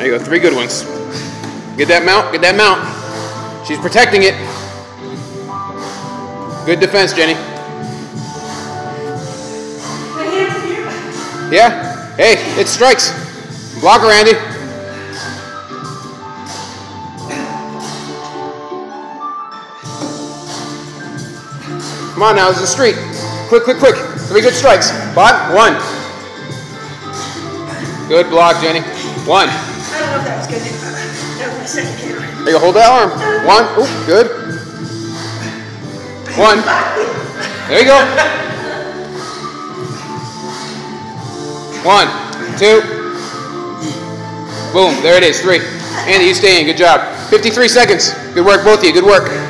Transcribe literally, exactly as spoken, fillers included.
There you go, three good ones. Get that mount, get that mount. She's protecting it. Good defense, Jenny. Yeah? Hey, it strikes. Block her, Andy. Come on now, this is a street. Quick, quick, quick. Three good strikes. Bot, one. Good block, Jenny. One. I don't know if that was good. That was my second hit. There you go, hold that arm. One. Ooh, good. One. There you go. One, two. Boom, there it is, three. Andy, you stay in, good job. fifty-three seconds. Good work, both of you, good work.